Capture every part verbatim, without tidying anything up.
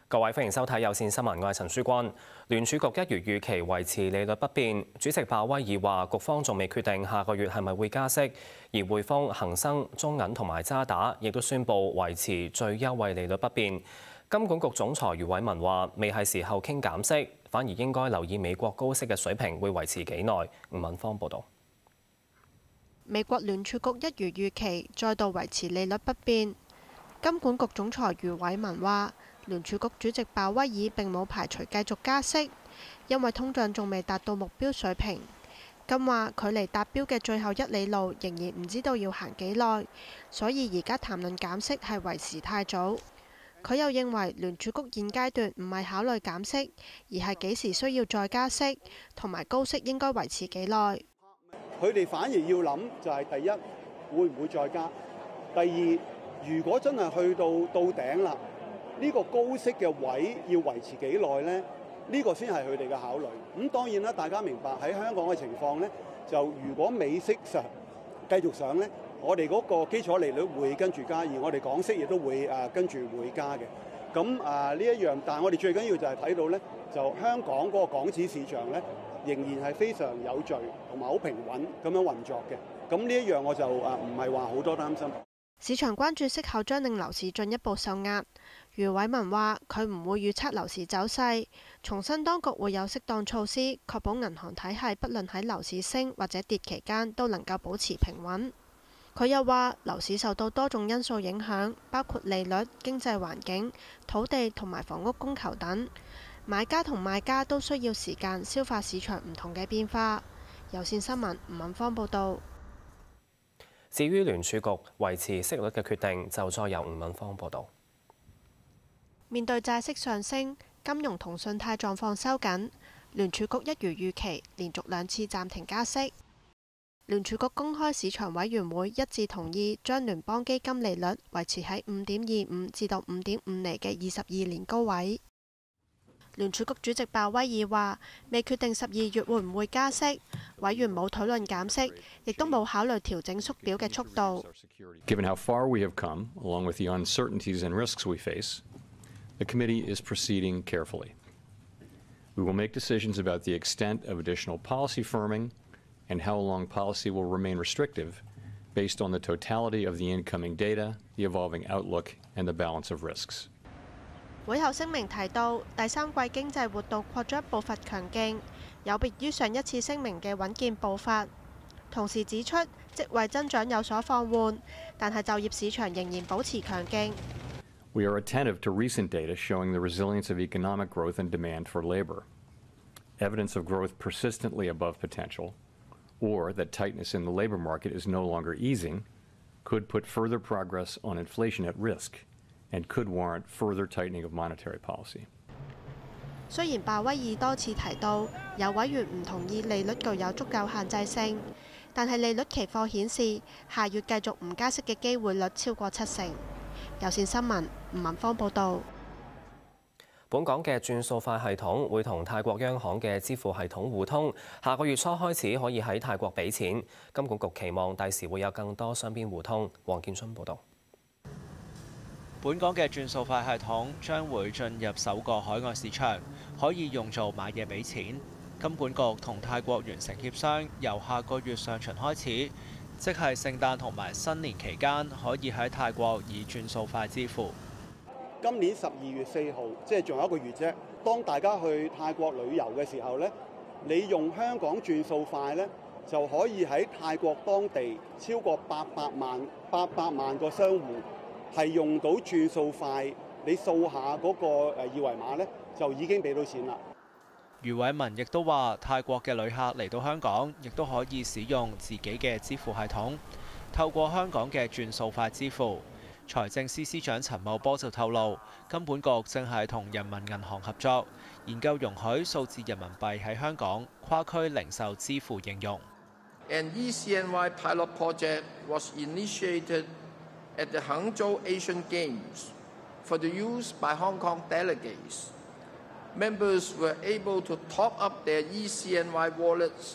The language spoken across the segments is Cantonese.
各位歡迎收睇有線新聞，我係陳書君。聯儲局一如預期維持利率不變，主席鮑威爾話局方仲未決定下個月係咪會加息，而匯豐、恒生、中銀同埋渣打亦都宣布維持最優惠利率不變。金管局總裁余偉文話未係時候傾減息，反而應該留意美國高息嘅水平會維持幾耐。吳敏芳報導。 美國聯儲局一如預期再度維持利率不變。金管局總裁余偉文話聯儲局主席鮑威爾並冇排除繼續加息，因為通脹仲未達到目標水平。咁話距離達標嘅最後一里路仍然唔知道要行幾耐，所以而家談論減息係為時太早。佢又認為聯儲局現階段唔係考慮減息，而係幾時需要再加息，同埋高息應該維持幾耐。 佢哋反而要諗就係第一會唔會再加，第二如果真係去到到頂啦。呢個高息嘅位要維持幾耐呢？呢個先係佢哋嘅考慮。咁當然啦，大家明白喺香港嘅情況呢，就如果美息上繼續上呢，我哋嗰個基礎利率會跟住加，而我哋港息亦都會誒跟住會加嘅。咁啊呢一樣，但係我哋最緊要就係睇到呢，就香港嗰個港紙市場呢，仍然係非常有序同埋好平穩咁樣運作嘅。咁呢一樣我就誒唔係話好多擔心。 市場關注息口將令樓市進一步受壓。余偉文話：佢唔會預測樓市走勢，重申當局會有適當措施，確保銀行體系不論喺樓市升或者跌期間都能夠保持平穩。佢又話：樓市受到多種因素影響，包括利率、經濟環境、土地同埋房屋供求等，買家同賣家都需要時間消化市場唔同嘅變化。有線新聞吳敏芳報道。 至於聯儲局維持息率嘅決定，就再由吳敏芳報導。 面對債息上升、金融同信貸狀況收緊，聯儲局一如預期，連續兩次暫停加息。聯儲局公開市場委員會一致同意將聯邦基金利率維持喺五點二五至到五點五厘嘅二十二年高位。聯儲局主席鮑威爾話：未決定十二月會唔會加息，委員冇討論減息，亦都冇考慮調整縮表嘅速度。 Given how far we have come, along with the uncertainties and risks we face, the committee is proceeding carefully. We will make decisions about the extent of additional policy firming and how long policy will remain restrictive based on the totality of the incoming data, the evolving outlook, and the balance of risks. 會後聲明提到，第三季經濟活動擴張步伐強勁，有別於上一次聲明嘅穩健步伐。同時指出，職位增長有所放緩，但係就業市場仍然保持強勁。 We are attentive to recent data showing the resilience of economic growth and demand for labor. Evidence of growth persistently above potential, or that tightness in the labor market is no longer easing, could put further progress on inflation at risk and could warrant further tightening of monetary policy. 雖然鮑威爾多次提到有委員唔同意利率具有足夠限制性，但係利率期貨顯示下月繼續唔加息嘅機會率超過七成。有線新聞吳敏芳報導。 本港嘅轉數快系統會同泰國央行嘅支付系統互通，下個月初開始可以喺泰國俾錢。金管局期望第時會有更多雙邊互通。黃建春報導。 本港嘅轉數快系統將會進入首個海外市場，可以用做買嘢俾錢。金管局同泰國完成協商，由下個月上旬開始，即係聖誕同埋新年期間，可以喺泰國以轉數快支付。 今年十二月四號，即係仲有一個月啫。當大家去泰國旅遊嘅時候呢，你用香港轉數快呢，就可以喺泰國當地超過八百萬八百萬個商戶係用到轉數快，你掃下嗰個誒二維碼呢，就已經俾到錢啦。 余偉文亦都話，泰國嘅旅客嚟到香港，亦都可以使用自己嘅支付系統，透過香港嘅轉數快支付。財政司司長陳茂波就透露，金管局正係同人民銀行合作，研究容許數字人民幣喺香港跨區零售支付應用。 An E C N Y pilot project was initiated at the Hangzhou Asian Games for the use by Hong Kong delegates. Members were able to top up their E C N Y wallets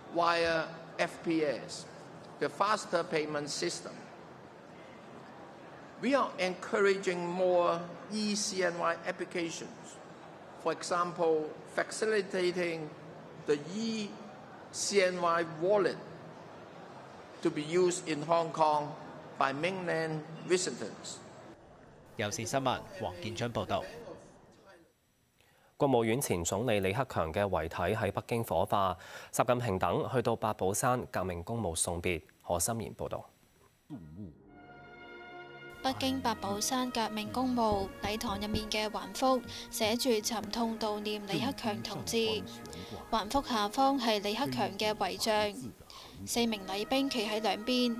via F P S, the faster payment system. We are encouraging more e C N Y applications. For example, facilitating the e C N Y wallet to be used in Hong Kong by mainland visitors. 有線新聞，黃建章報導。 國務院前總理李克強嘅遺體喺北京火化，習近平等去到八寶山革命公墓送別。何心妍報導。 北京八寶山革命公墓禮堂入面嘅橫幅寫住沉痛悼念李克強同志，橫幅下方係李克強嘅遺像，四名禮兵企喺兩邊。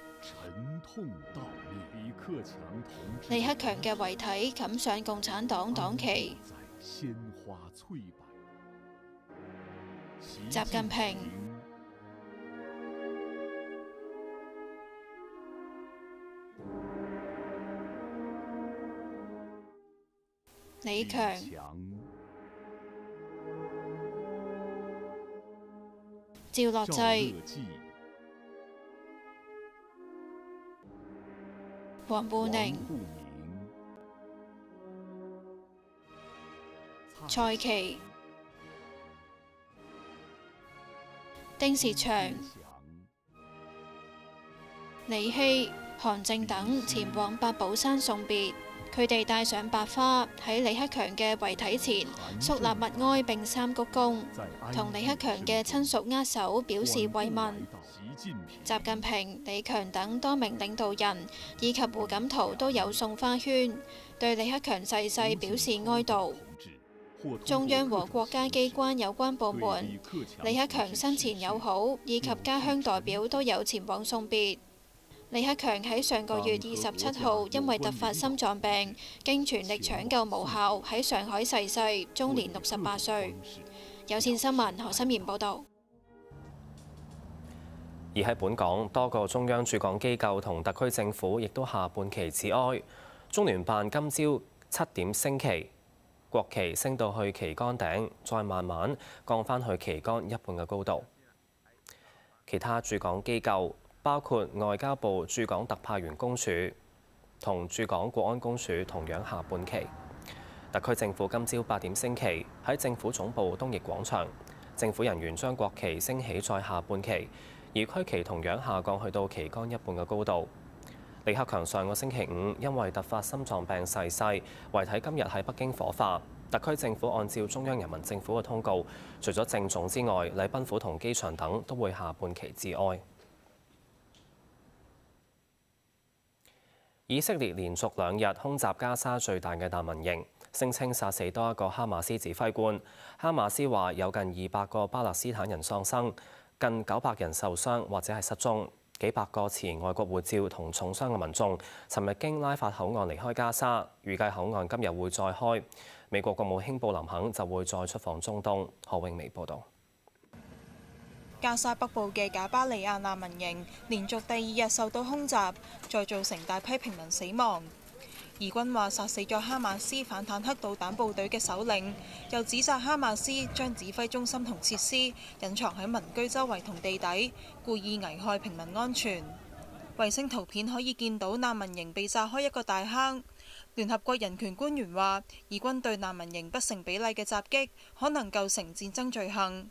李克強嘅遺體冚上共產黨黨旗。習近平、李強、趙樂際、王滬寧、蔡奇、丁薛祥、李希、韓正等前往八寶山送別。佢哋帶上白花喺李克強嘅遺體前肅立默哀並三鞠躬，同李克強嘅親屬握手表示慰問。習近平、李強等多名領導人以及胡錦濤都有送花圈，對李克強逝世表示哀悼。中央和國家機關有關部門、李克強生前友好以及家鄉代表都有前往送別。李克強喺上個月二十七號因為突發心臟病，經全力搶救無效，喺上海逝世，終年六十八歲。有線新聞何心妍報導。 而喺本港，多個中央駐港機構同特區政府亦都下半旗致哀。中聯辦今朝七點升旗，國旗升到去旗杆頂，再慢慢降返去旗杆一半嘅高度。其他駐港機構包括外交部駐港特派員公署同駐港國安公署同樣下半旗。特區政府今朝八點升旗，喺政府總部東翼廣場，政府人員將國旗升起再下半旗，而區旗同樣下降去到旗杆一半嘅高度。李克強上個星期五因為突發心臟病逝世，遺體今日喺北京火化。特區政府按照中央人民政府嘅通告，除咗政總之外，禮賓府同機場等都會下半旗致哀。以色列連續兩日空襲加沙最大嘅難民營，聲稱殺死多一個哈馬斯指揮官。哈馬斯話有近二百個巴勒斯坦人喪生，近九百人受傷或者係失蹤，幾百個持外國護照同重傷嘅民眾，尋日經拉法口岸離開加沙，預計口岸今日會再開。美國國務卿布林肯就會再出訪中東。何永薇報導。 加沙北部嘅賈巴利亞難民營連續第二日受到空襲，再造成大批平民死亡。以軍話殺死咗哈馬斯反坦克導彈部隊嘅首領，又指責哈馬斯將指揮中心同設施隱藏喺民居周圍同地底，故意危害平民安全。衛星圖片可以見到難民營被炸開一個大坑。聯合國人權官員話，以軍對難民營不成比例嘅襲擊，可能構成戰爭罪行。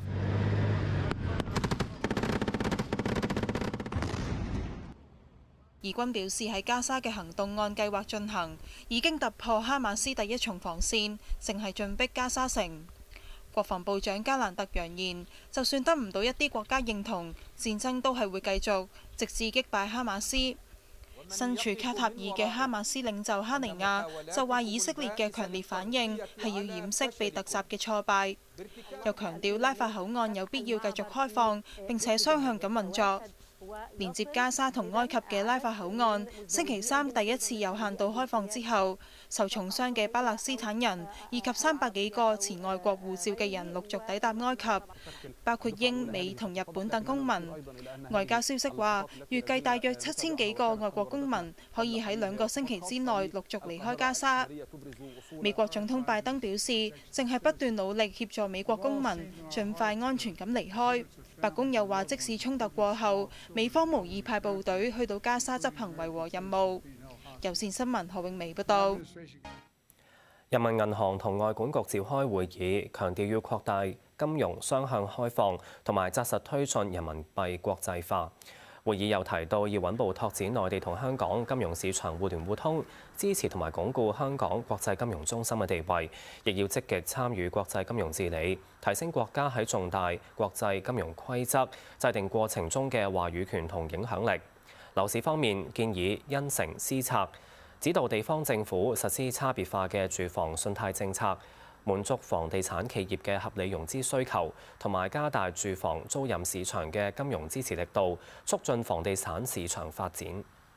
以軍表示喺加沙嘅行動按計劃進行，已經突破哈馬斯第一重防線，正係進逼加沙城。國防部長加蘭特揚言，就算得唔到一啲國家認同，戰爭都係會繼續，直至擊敗哈馬斯。身處卡塔爾嘅哈馬斯領袖哈尼亞就話，以色列嘅強烈反應係要掩飾被突襲嘅挫敗，又強調拉法口岸有必要繼續開放，並且雙向咁運作。連接加沙同埃及嘅拉法口岸，星期三第一次有限度開放之後，受重傷嘅巴勒斯坦人以及三百幾個持外國護照嘅人陸續抵達埃及，包括英美同日本等公民。外交消息話，預計大約七千幾個外國公民可以喺兩個星期之內陸續離開加沙。美國總統拜登表示，正係不斷努力協助美國公民盡快安全咁離開。白宮又話，即使衝突過後，美方無意派部隊去到加沙執行維和任務。 有線新聞何永薇報道。 人民銀行同外管局召開會議，強調要擴大金融雙向開放，同埋紮實推進人民幣國際化。會議又提到要穩步拓展內地同香港金融市場互聯互通，支持同埋鞏固香港國際金融中心嘅地位，亦要積極參與國際金融治理，提升國家喺重大國際金融規則制定過程中嘅話語權同影響力。樓市方面，建議因城施策，指導地方政府實施差別化嘅住房信貸政策，滿足房地產企業嘅合理融資需求，同埋加大住房租賃市場嘅金融支持力度，促進房地產市場發展。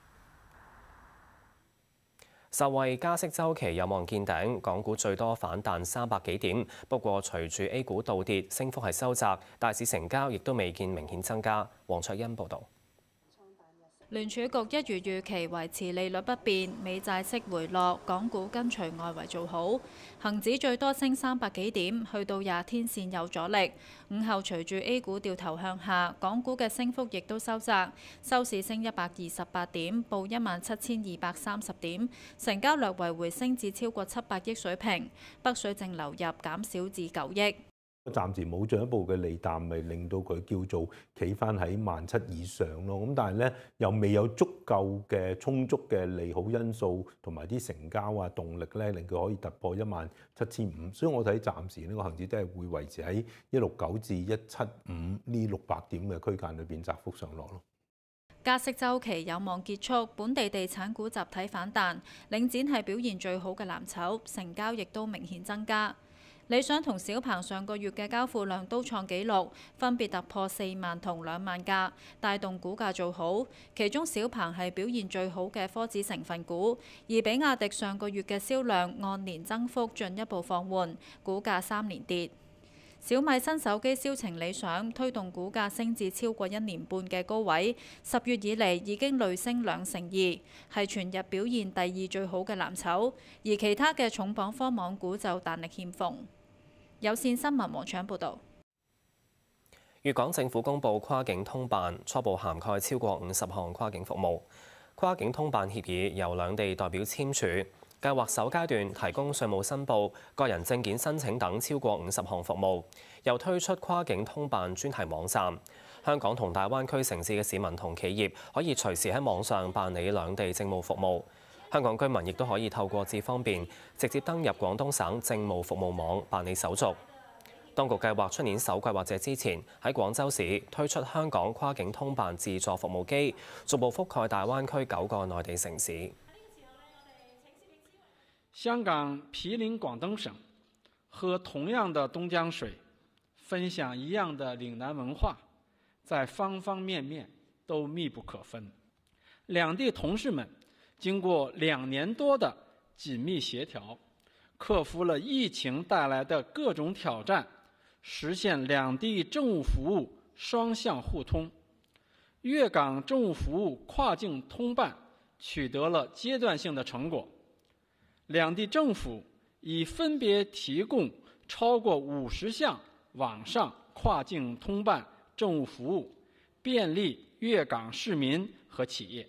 受惠加息週期有望見頂，港股最多反彈三百幾點，不過隨住 A 股倒跌，升幅係收窄，大市成交亦都未見明顯增加。黃卓欣報導。 聯儲局一如預期維持利率不變，美債息回落，港股跟隨外圍做好，恒指最多升三百幾點，去到廿天線有阻力。午後隨住 A 股掉頭向下，港股嘅升幅亦都收窄，收市升一百二十八點，報一萬七千二百三十點，成交略為回升至超過七百億水平，北水淨流入減少至九億。 暫時冇進一步嘅利淡，咪令到佢叫做企翻喺萬七以上咯。咁但係咧又未有足夠嘅充足嘅利好因素同埋啲成交啊動力咧，令佢可以突破一萬七千五。所以我睇暫時呢個恆指都係會維持喺一六九至一七五呢六百點嘅區間裏邊窄幅上落咯。 加息週期有望結束，本地地產股集體反彈，領展係表現最好嘅藍籌，成交亦都明顯增加。理想同小鵬上個月嘅交付量都創紀錄，分別突破四萬同兩萬架，帶動股價做好。其中小鵬係表現最好嘅科指成分股，而比亞迪上個月嘅銷量按年增幅進一步放緩，股價三連跌。小米新手機銷情理想，推動股價升至超過一年半嘅高位，十月以嚟已經累升兩成二，係全日表現第二最好嘅藍籌。而其他嘅重磅科網股就彈力欠奉。有線新聞黃搶報導。 粵港政府公布跨境通辦，初步涵蓋超過五十項跨境服務。跨境通辦協議由兩地代表簽署，計劃首階段提供稅務申報、個人證件申請等超過五十項服務，又推出跨境通辦專題網站。香港同大灣區城市嘅市民同企業可以隨時喺網上辦理兩地政務服務。香港居民亦都可以透過智方便直接登入廣東省政務服務網辦理手續。當局計劃出年首季或者之前喺廣州市推出香港跨境通辦自助服務機，逐步覆蓋大灣區九個內地城市。 香港毗鄰廣東省，喝同樣的東江水，分享一樣的嶺南文化，在方方面面都密不可分。兩地同事們經過兩年多的緊密協調，克服了疫情帶來的各種挑戰，實現兩地政務服務雙向互通。粵港政務服務跨境通辦取得了階段性的成果，兩地政府已分別提供超過五十項網上跨境通辦政務服務，便利粵港市民和企業。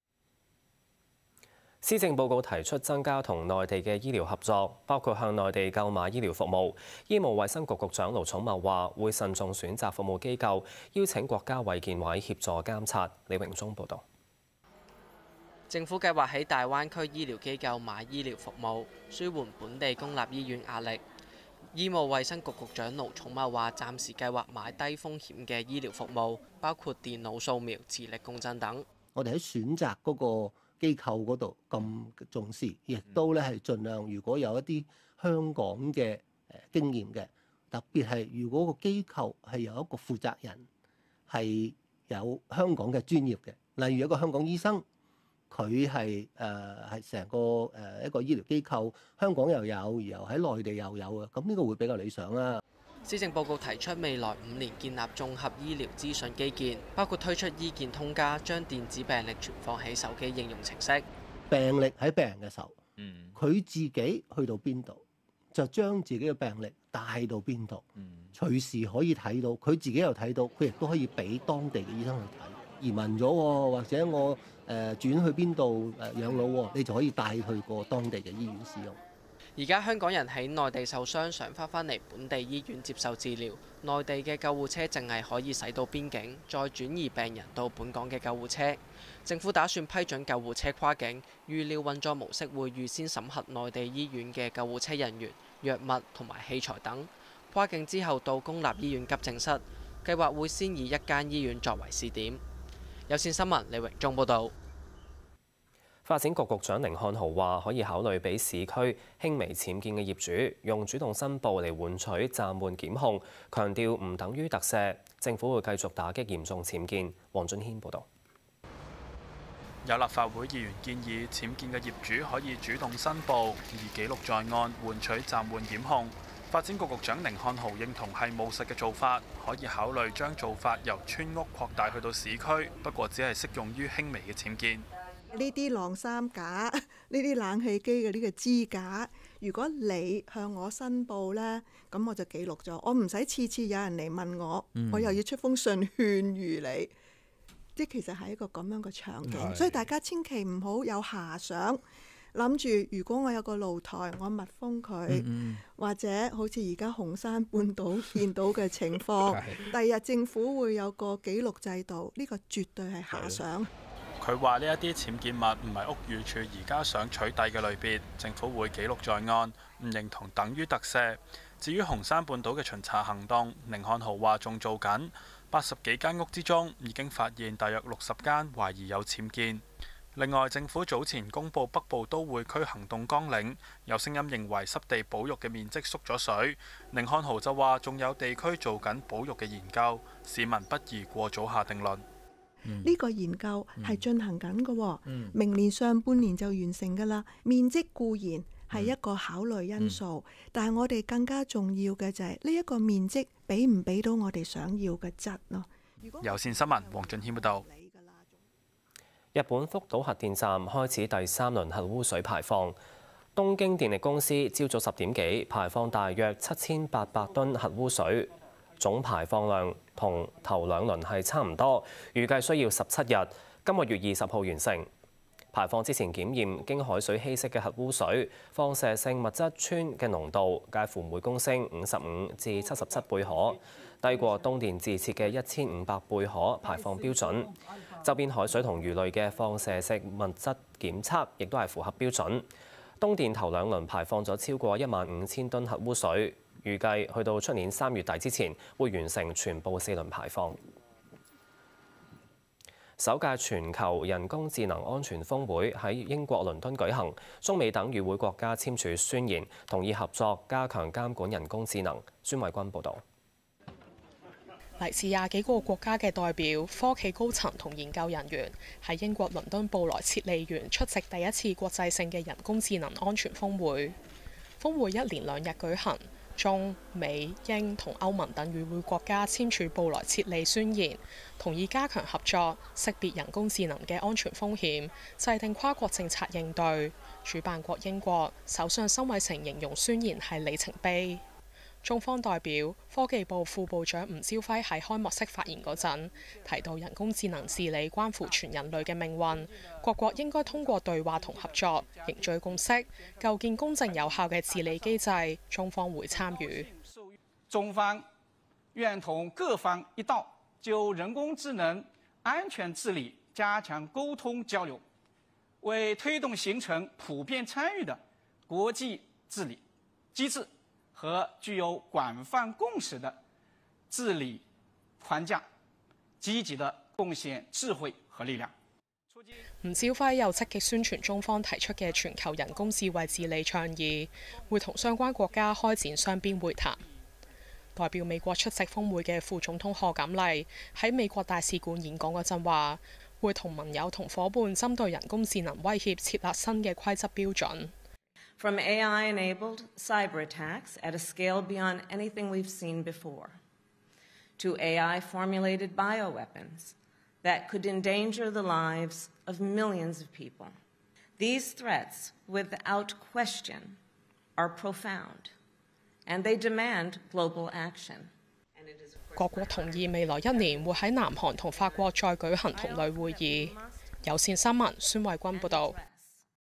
施政報告提出增加同內地嘅醫療合作，包括向內地購買醫療服務。醫務衛生局局長盧寵茂話會慎重選擇服務機構，邀請國家衛健委協助監察。李榮忠報導。 政府計劃喺大灣區醫療機構買醫療服務，舒緩本地公立醫院壓力。醫務衛生局局長盧寵茂話，暫時計劃買低風險嘅醫療服務，包括電腦掃描、磁力共振等。 我哋喺選擇嗰個機構嗰度咁重視，亦都咧係盡量，如果有一啲香港嘅誒經驗嘅，特別係如果個機構係有一個負責人係有香港嘅專業嘅，例如一個香港醫生，佢係誒係成個誒一個醫療機構，香港又有，然後喺內地又有啊，咁呢個會比較理想啦。 施政報告提出未來五年建立綜合醫療資訊基建，包括推出醫健通家，將電子病歷存放喺手機應用程式。 病歷喺病人嘅手，嗯，佢自己去到邊度，就將自己嘅病歷帶到邊度，嗯，隨時可以睇到，佢自己又睇到，佢亦都可以俾當地嘅醫生去睇。 移民咗喎，或者我誒、呃、轉去邊度誒養老喎，你就可以帶去過當地嘅醫院使用。 而家香港人喺內地受傷，想翻返嚟本地醫院接受治療，內地嘅救護車淨係可以駛到邊境，再轉移病人到本港嘅救護車。政府打算批准救護車跨境，預料運作模式會預先審核內地醫院嘅救護車人員、藥物同埋器材等。跨境之後到公立醫院急症室，計劃會先以一間醫院作為試點。有線新聞李榮忠報導。 發展局局長甯漢豪話：可以考慮俾市區輕微僭建嘅業主用主動申報嚟換取暫緩檢控，強調唔等於特赦。政府會繼續打擊嚴重僭建。黃俊軒報導。 有立法會議員建議，僭建嘅業主可以主動申報，以記錄在案換取暫緩檢控。發展局局長甯漢豪認同係務實嘅做法，可以考慮將做法由村屋擴大去到市區，不過只係適用於輕微嘅僭建。 呢啲晾衫架、呢啲冷氣機嘅呢個支架，如果你向我申報呢，咁我就記錄咗，我唔使次次有人嚟問我，嗯、我又要出封信勸喻你。即其實係一個咁樣嘅場景，所以大家千祈唔好有遐想，諗住如果我有個露台，我密封佢，嗯嗯或者好似而家紅山半島見到嘅情況，第日政府會有個記錄制度，呢、這個絕對係遐想。 佢話呢一啲僭建物唔係屋宇署而家想取締嘅類別，政府會記錄在案，唔認同等於特赦。至於紅山半島嘅巡查行動，甯漢豪話仲做緊。八十幾間屋之中，已經發現大約六十間懷疑有僭建。另外，政府早前公布北部都會區行動綱領，有聲音認為濕地保育嘅面積縮咗水。甯漢豪就話，仲有地區做緊保育嘅研究，市民不宜過早下定論。 呢、嗯、個研究係進行緊嘅， 嗯、 明年上半年就完成㗎啦。面積固然係一個考慮因素，嗯、但係我哋更加重要嘅就係呢一個面積俾唔俾到我哋想要嘅質咯。 有線新聞黃俊軒報導。 日本福島核電站開始第三輪核污水排放，東京電力公司朝早十點幾排放大約七千八百噸核污水，總排放量同頭兩輪係差唔多，預計需要十七日，今個月二十號完成。排放之前檢驗經海水稀釋嘅核污水放射性物質氚嘅濃度介乎每公升五十五至七十七貝可，低過東電自設嘅一千五百貝可排放標準。周邊海水同魚類嘅放射性物質檢測亦都係符合標準。東電頭兩輪排放咗超過一萬五千噸核污水，預計去到出年三月底之前會完成全部四輪排放。首屆全球人工智能安全峰會喺英國倫敦舉行，中美等與會國家簽署宣言，同意合作加強監管人工智能。孫慧君報導。 嚟自廿幾個國家嘅代表、科技高層同研究人員喺英國倫敦布萊切利園出席第一次國際性嘅人工智能安全峰會。峰會一連兩日舉行。中美英同歐盟等與會國家簽署布萊切利宣言，同意加強合作，識別人工智能嘅安全風險，制定跨國政策應對。主辦國英國首相辛偉誠形容宣言係里程碑。中方代表科技部副部長吳朝輝喺開幕式發言嗰陣提到，人工智能治理關乎全人類嘅命運，各國應該通過對話同合作凝聚共識，構建公正有效嘅治理機制。中方會參與。 中方願同各方一道，就人工智能安全治理加強溝通交流，為推動形成普遍參與的國際治理機制和具有廣泛共識的治理框架，積極地貢獻智慧和力量。 吳朝輝又積極宣傳中方提出嘅全球人工智慧治理倡議，會同相關國家開展雙邊會談。代表美國出席峰會嘅副總統賀錦麗喺美國大使館演講嗰陣話，會同盟友同伙伴針對人工智能威脅設立新嘅規則標準。 From A I-enabled cyber attacks at a scale beyond anything we've seen before, to A I-formulated bioweapons that could endanger the lives of millions of people. These threats, without question, are profound, and they demand global action. 各國同意未來一年會喺南韓同法國再舉行同類會議。有線新聞孫慧君報導。